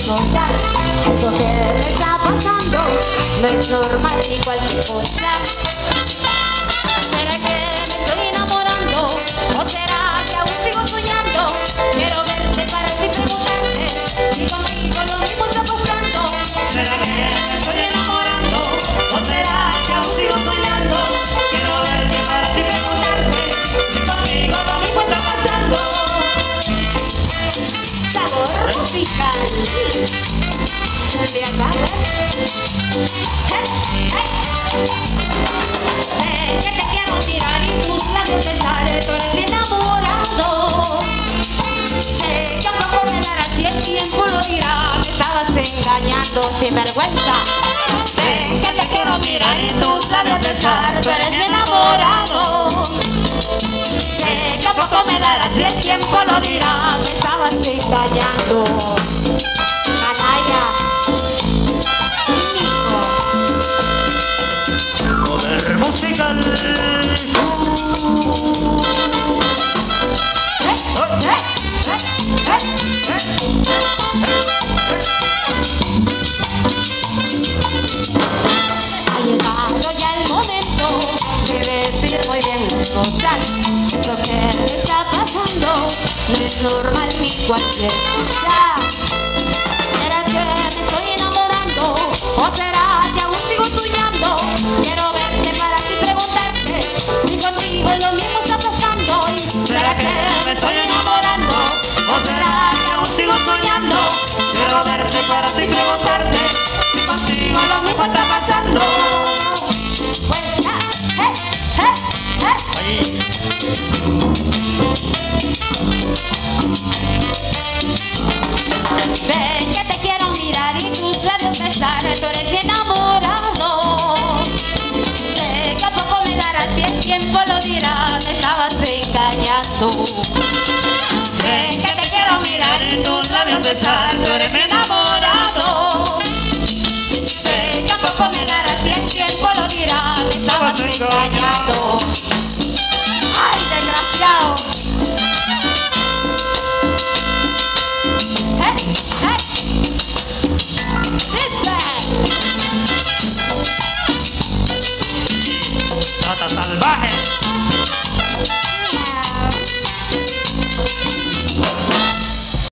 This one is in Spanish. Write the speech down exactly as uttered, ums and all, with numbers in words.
contar. Lo que me está pasando no es normal ni cualquier cosa. ¿Será que me estoy enamorando? ¿O será que aún sigo soñando? Quiero verte para así preguntarte si conmigo lo mismo está pasando. ¿Será que me estoy enamorando? ¿O será que aún sigo soñando? Quiero verte para así preguntarte si conmigo lo mismo está pasando. Sabor musical de acá. Hey, hey. Ven que te quiero mirar y tus labios besar, tú eres mi enamorado. Sé que un poco me darás y el tiempo lo dirá, me estabas engañando sin vergüenza. Ven que te quiero mirar y tus labios besar, tú eres mi enamorado. Sé que un poco me darás y el tiempo lo dirá, me estabas engañando. Canalla. Poder musical. Ha llegado ya el momento de decir muy bien las cosas. Esto que me está pasando no es normal ni cualquier cosa. ¿Será que me estoy enamorando? ¿O será que aún sigo soñando? Quiero verte para así preguntarte si contigo lo mismo está pasando. ¿Y ¿Será que me estoy enamorando? ¿O será que aún sigo soñando? Quiero verte para así preguntarte si contigo lo mismo está pasando. Pues, ah, eh, eh, eh. Ven que te quiero mirar y tus labios besar, tú eres mi enamorado. Sé que a poco me darás y el tiempo lo dirá, me estabas engañando. Ven que te quiero mirar y tus labios besar, tú eres mi enamorado. Sé que a poco me darás y el tiempo lo dirá, me estabas engañando.